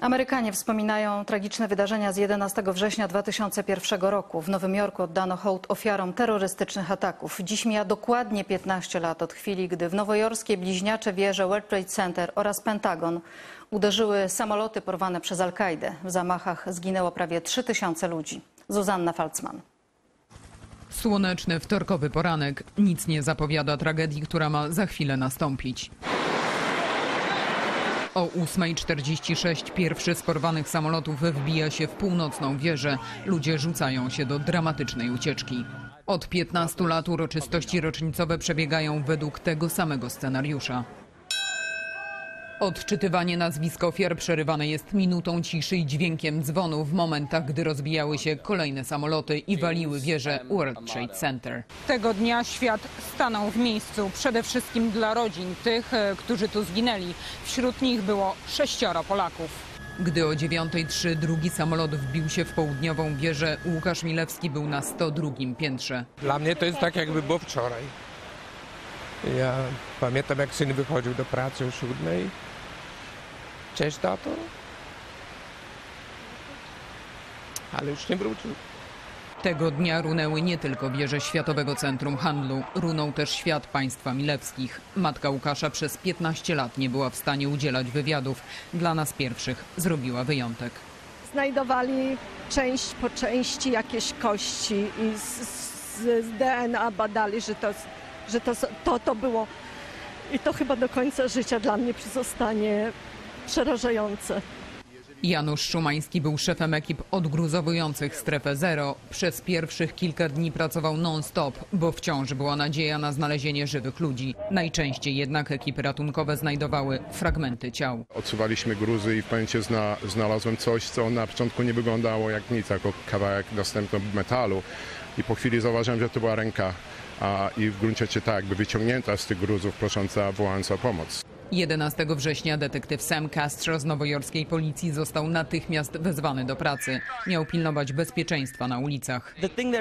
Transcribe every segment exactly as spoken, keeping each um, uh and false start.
Amerykanie wspominają tragiczne wydarzenia z jedenastego września dwa tysiące pierwszego roku. W Nowym Jorku oddano hołd ofiarom terrorystycznych ataków. Dziś mija dokładnie piętnaście lat od chwili, gdy w nowojorskie bliźniacze wieże World Trade Center oraz Pentagon uderzyły samoloty porwane przez Al-Kaidę. W zamachach zginęło prawie trzy tysiące ludzi. Zuzanna Falcman. Słoneczny wtorkowy poranek. Nic nie zapowiada tragedii, która ma za chwilę nastąpić. O ósmej czterdzieści sześć pierwszy z porwanych samolotów wbija się w północną wieżę. Ludzie rzucają się do dramatycznej ucieczki. Od piętnastu lat uroczystości rocznicowe przebiegają według tego samego scenariusza. Odczytywanie nazwisk ofiar przerywane jest minutą ciszy i dźwiękiem dzwonu w momentach, gdy rozbijały się kolejne samoloty i waliły wieżę World Trade Center. Tego dnia świat stanął w miejscu, przede wszystkim dla rodzin tych, którzy tu zginęli. Wśród nich było sześcioro Polaków. Gdy o dziewiątej trzy drugi samolot wbił się w południową wieżę, Łukasz Milewski był na sto drugim piętrze. Dla mnie to jest tak, jakby było wczoraj. Ja pamiętam, jak syn wychodził do pracy o siódmej. Cześć, tato. Ale już nie wrócił. Tego dnia runęły nie tylko wieże Światowego Centrum Handlu, runął też świat państwa Milewskich. Matka Łukasza przez piętnaście lat nie była w stanie udzielać wywiadów. Dla nas pierwszych zrobiła wyjątek. Znajdowali część po części jakieś kości i z, z, z D N A badali, że, to, że to, to to było. I to chyba do końca życia dla mnie pozostanie przerażające. Janusz Szumański był szefem ekip odgruzowujących strefę zero. Przez pierwszych kilka dni pracował non-stop, bo wciąż była nadzieja na znalezienie żywych ludzi. Najczęściej jednak ekipy ratunkowe znajdowały fragmenty ciał. Odsuwaliśmy gruzy i w momencie zna, znalazłem coś, co na początku nie wyglądało jak nic, jako kawałek dostępnego metalu. I po chwili zauważyłem, że to była ręka a, i w gruncie rzeczy tak jakby wyciągnięta z tych gruzów, prosząca, wołająca o pomoc. jedenastego września detektyw Sam Castro z nowojorskiej policji został natychmiast wezwany do pracy. Miał pilnować bezpieczeństwa na ulicach.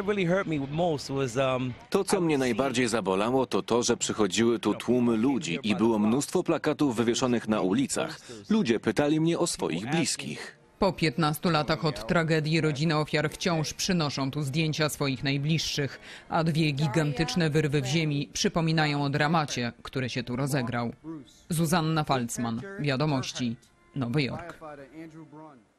To, co mnie najbardziej zabolało, to to, że przychodziły tu tłumy ludzi i było mnóstwo plakatów wywieszonych na ulicach. Ludzie pytali mnie o swoich bliskich. Po piętnastu latach od tragedii rodziny ofiar wciąż przynoszą tu zdjęcia swoich najbliższych, a dwie gigantyczne wyrwy w ziemi przypominają o dramacie, który się tu rozegrał. Zuzanna Falcman, Wiadomości, Nowy Jork.